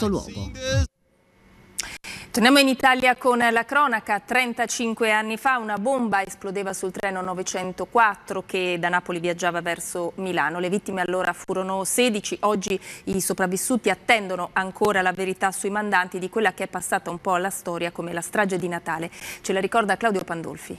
questo luogo. Torniamo in Italia con la cronaca. 35 anni fa una bomba esplodeva sul treno 904 che da Napoli viaggiava verso Milano. Le vittime allora furono 16. Oggi i sopravvissuti attendono ancora la verità sui mandanti di quella che è passata un po' alla storia come la strage di Natale. Ce la ricorda Claudio Pandolfi.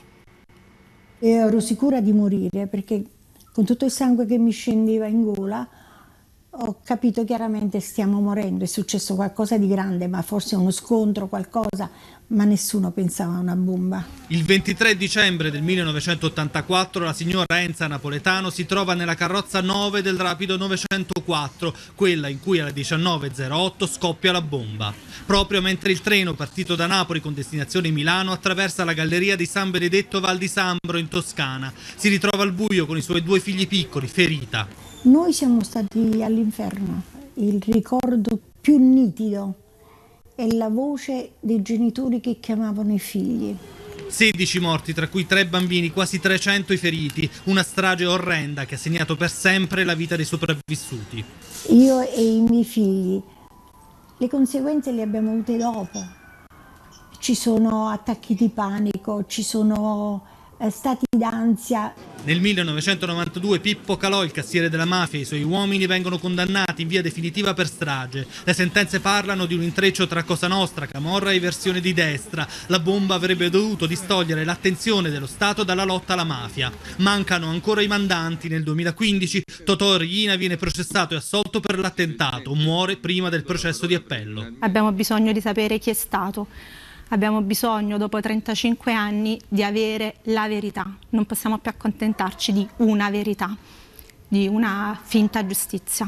Ero sicura di morire perché con tutto il sangue che mi scendeva in gola ho capito chiaramente stiamo morendo, è successo qualcosa di grande, ma forse uno scontro, qualcosa, ma nessuno pensava a una bomba. Il 23 dicembre del 1984 la signora Enza Napoletano si trova nella carrozza 9 del rapido 904, quella in cui alle 19.08 scoppia la bomba. Proprio mentre il treno partito da Napoli con destinazione Milano attraversa la galleria di San Benedetto Val di Sambro in Toscana. Si ritrova al buio con i suoi 2 figli piccoli, ferita. Noi siamo stati all'inferno, il ricordo più nitido è la voce dei genitori che chiamavano i figli. 16 morti, tra cui 3 bambini, quasi 300 i feriti, una strage orrenda che ha segnato per sempre la vita dei sopravvissuti. Io e i miei figli, le conseguenze le abbiamo avute dopo, ci sono attacchi di panico, ci sono stati d'ansia. Nel 1992 Pippo Calò, il cassiere della mafia, e i suoi uomini vengono condannati in via definitiva per strage. Le sentenze parlano di un intreccio tra Cosa Nostra, Camorra e versione di destra. La bomba avrebbe dovuto distogliere l'attenzione dello Stato dalla lotta alla mafia. Mancano ancora i mandanti. Nel 2015 Totò Riina viene processato e assolto per l'attentato. Muore prima del processo di appello. Abbiamo bisogno di sapere chi è stato. Abbiamo bisogno, dopo 35 anni, di avere la verità. Non possiamo più accontentarci di una verità, di una finta giustizia.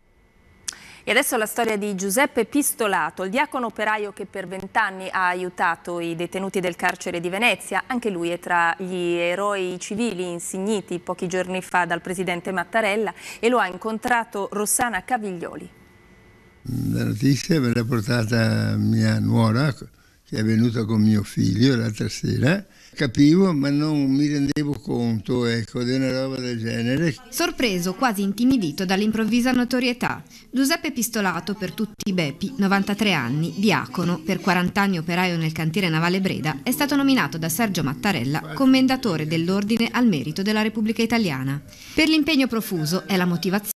E adesso la storia di Giuseppe Pistolato, il diacono operaio che per 20 anni ha aiutato i detenuti del carcere di Venezia. Anche lui è tra gli eroi civili insigniti pochi giorni fa dal presidente Mattarella e lo ha incontrato Rossana Caviglioli. La notizia me l'ha portata mia nuora, che è venuta con mio figlio l'altra sera. Capivo, ma non mi rendevo conto, ecco, di una roba del genere. Sorpreso, quasi intimidito dall'improvvisa notorietà. Giuseppe Pistolato, per tutti i Bepi, 93 anni, diacono, per 40 anni operaio nel cantiere navale Breda, è stato nominato da Sergio Mattarella commendatore dell'Ordine al Merito della Repubblica Italiana. Per l'impegno profuso è la motivazione